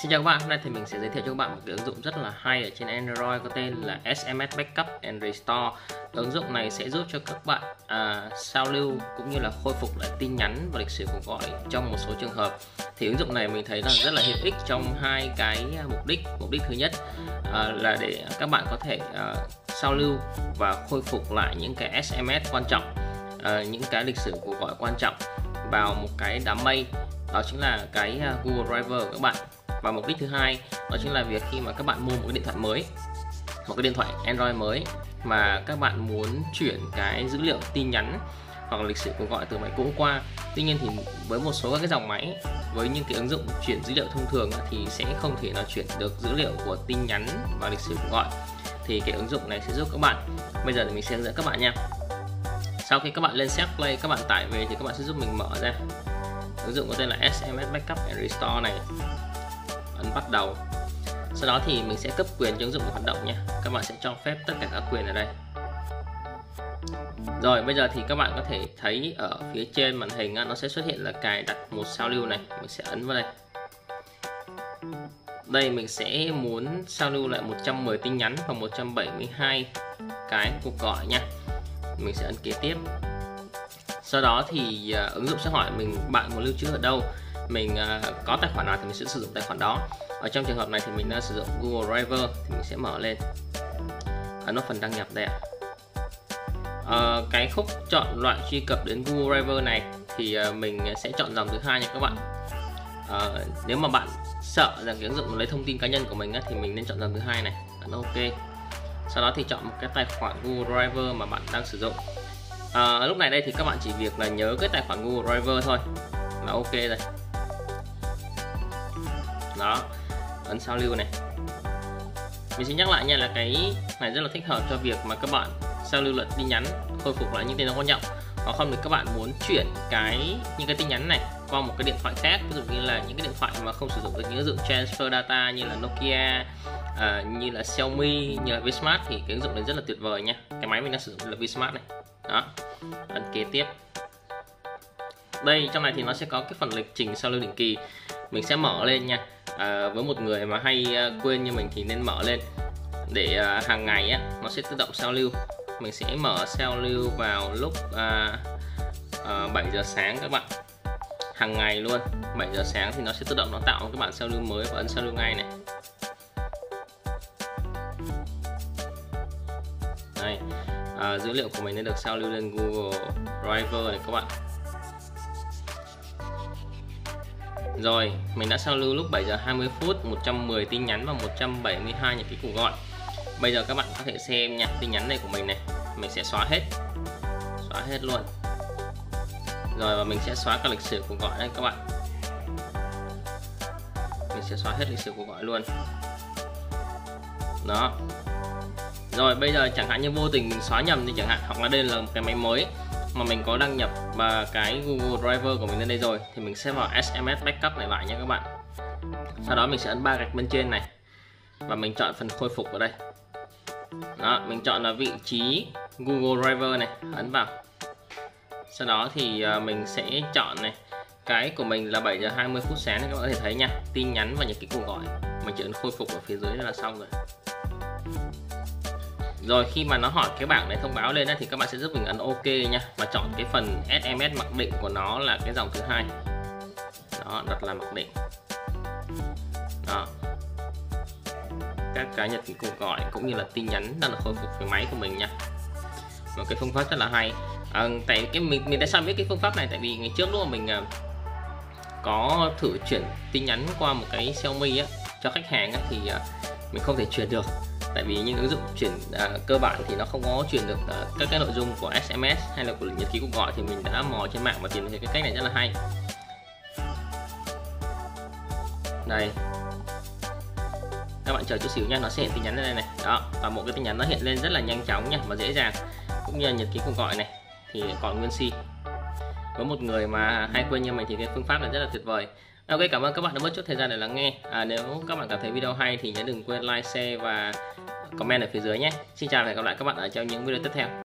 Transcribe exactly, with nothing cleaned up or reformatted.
Xin chào các bạn, hôm nay thì mình sẽ giới thiệu cho các bạn một cái ứng dụng rất là hay ở trên Android có tên là ét em ét Backup and Restore. Ứng dụng này sẽ giúp cho các bạn à, sao lưu cũng như là khôi phục lại tin nhắn và lịch sử cuộc gọi trong một số trường hợp. Thì ứng dụng này mình thấy là rất là hữu ích trong hai cái mục đích. Mục đích thứ nhất à, là để các bạn có thể à, sao lưu và khôi phục lại những cái ét em ét quan trọng, à, những cái lịch sử cuộc gọi quan trọng vào một cái đám mây, đó chính là cái Google Drive của các bạn. Và mục đích thứ hai đó chính là việc khi mà các bạn mua một cái điện thoại mới, một cái điện thoại Android mới mà các bạn muốn chuyển cái dữ liệu tin nhắn hoặc là lịch sử cuộc gọi từ máy cũ qua. Tuy nhiên thì với một số các cái dòng máy, với những cái ứng dụng chuyển dữ liệu thông thường thì sẽ không thể nào chuyển được dữ liệu của tin nhắn và lịch sử cuộc gọi. Thì cái ứng dụng này sẽ giúp các bạn. Bây giờ thì mình sẽ hướng dẫn các bạn nha. Sau khi các bạn lên Set Play, các bạn tải về thì các bạn sẽ giúp mình mở ra ứng dụng có tên là ét em ét Backup and Restore này. Ấn bắt đầu. Sau đó thì mình sẽ cấp quyền cho ứng dụng hoạt động nhé. Các bạn sẽ cho phép tất cả các quyền ở đây. Rồi bây giờ thì các bạn có thể thấy ở phía trên màn hình nó sẽ xuất hiện là cài đặt một sao lưu này. Mình sẽ ấn vào đây. Đây mình sẽ muốn sao lưu lại một trăm mười tin nhắn và một trăm bảy mươi hai cái cuộc gọi nha. Mình sẽ ấn kế tiếp. Sau đó thì uh, ứng dụng sẽ hỏi mình bạn muốn lưu trữ ở đâu. Mình uh, có tài khoản nào thì mình sẽ sử dụng tài khoản đó. Ở trong trường hợp này thì mình đang sử dụng Google Drive thì mình sẽ mở lên, ấn vào phần đăng nhập đây ạ. Uh, cái khúc chọn loại truy cập đến Google Drive này thì uh, mình sẽ chọn dòng thứ hai nha các bạn. Uh, nếu mà bạn sợ rằng cái ứng dụng lấy thông tin cá nhân của mình thì mình nên chọn dòng thứ hai này, ấn OK. Sau đó thì chọn một cái tài khoản Google Drive mà bạn đang sử dụng. À, lúc này đây thì các bạn chỉ việc là nhớ cái tài khoản Google Drive thôi là OK rồi. Đó, ấn sao lưu này. Mình xin nhắc lại nha, là cái này rất là thích hợp cho việc mà các bạn sao lưu lại tin nhắn, khôi phục lại những tin nhắn quan trọng. Hoặc không thì các bạn muốn chuyển cái những cái tin nhắn này qua một cái điện thoại khác, ví dụ như là những cái điện thoại mà không sử dụng được những ứng dụng transfer data như là Nokia, à, như là Xiaomi, như là Vsmart, thì cái ứng dụng này rất là tuyệt vời nha. Cái máy mình đang sử dụng là Vsmart này. Đó, ấn kế tiếp. Đây trong này thì nó sẽ có cái phần lịch trình sao lưu định kỳ. Mình sẽ mở lên nha. À, với một người mà hay quên như mình thì nên mở lên để à, hàng ngày á nó sẽ tự động sao lưu. Mình sẽ mở sao lưu vào lúc à, à, bảy giờ sáng các bạn, hàng ngày luôn. Bảy giờ sáng thì nó sẽ tự động nó tạo một cái bản sao lưu mới và ấn sao lưu ngay này. Đây, à, dữ liệu của mình đã được sao lưu lên Google Drive này các bạn. Rồi, mình đã sao lưu lúc bảy giờ hai mươi phút, một trăm mười tin nhắn và một trăm bảy mươi hai nhật ký cuộc gọi. Bây giờ các bạn có thể xem nha, tin nhắn này của mình này, mình sẽ xóa hết. Xóa hết luôn. Rồi và mình sẽ xóa cả lịch sử cuộc gọi đây các bạn. Mình sẽ xóa hết lịch sử cuộc gọi luôn. Đó. Rồi bây giờ chẳng hạn như vô tình mình xóa nhầm thì chẳng hạn, hoặc là đây là một cái máy mới mà mình có đăng nhập và cái Google Drive của mình lên đây rồi, thì mình sẽ vào ét em ét Backup này lại nha các bạn. Sau đó mình sẽ ấn ba gạch bên trên này và mình chọn phần khôi phục ở đây. Đó, mình chọn là vị trí Google Drive này, ấn vào. Sau đó thì mình sẽ chọn này, cái của mình là bảy giờ hai mươi phút sáng, các bạn có thể thấy nha, tin nhắn và những cái cuộc gọi. Mình chỉ ấn khôi phục ở phía dưới là xong rồi. Rồi khi mà nó hỏi cái bảng này thông báo lên thì các bạn sẽ giúp mình ấn OK nha, và chọn cái phần ét em ét mặc định của nó là cái dòng thứ hai. Đó, đặt là mặc định. Đó. Các cái nhật ký cuộc gọi cũng như là tin nhắn đang được khôi phục về máy của mình nha. Một cái phương pháp rất là hay. À, tại cái mình mình tại sao biết cái phương pháp này, tại vì ngày trước lúc mà mình uh, có thử chuyển tin nhắn qua một cái Xiaomi á cho khách hàng á, thì uh, mình không thể chuyển được. Tại vì những ứng dụng chuyển uh, cơ bản thì nó không có chuyển được uh, các cái nội dung của ét em ét hay là của nhật ký cuộc gọi, thì mình đã mò trên mạng và tìm thấy cái cách này rất là hay. Đây, các bạn chờ chút xíu nha, nó sẽ hiện tin nhắn lên đây này. Đó, và một cái tin nhắn nó hiện lên rất là nhanh chóng nha và dễ dàng, cũng như là nhật ký cuộc gọi này thì còn nguyên si. Với một người mà hay quên như mình thì cái phương pháp này rất là tuyệt vời. Ok, cảm ơn các bạn đã mất chút thời gian để lắng nghe. À, nếu các bạn cảm thấy video hay thì nhớ đừng quên like, share và comment ở phía dưới nhé. Xin chào và hẹn gặp lại các bạn ở trong những video tiếp theo.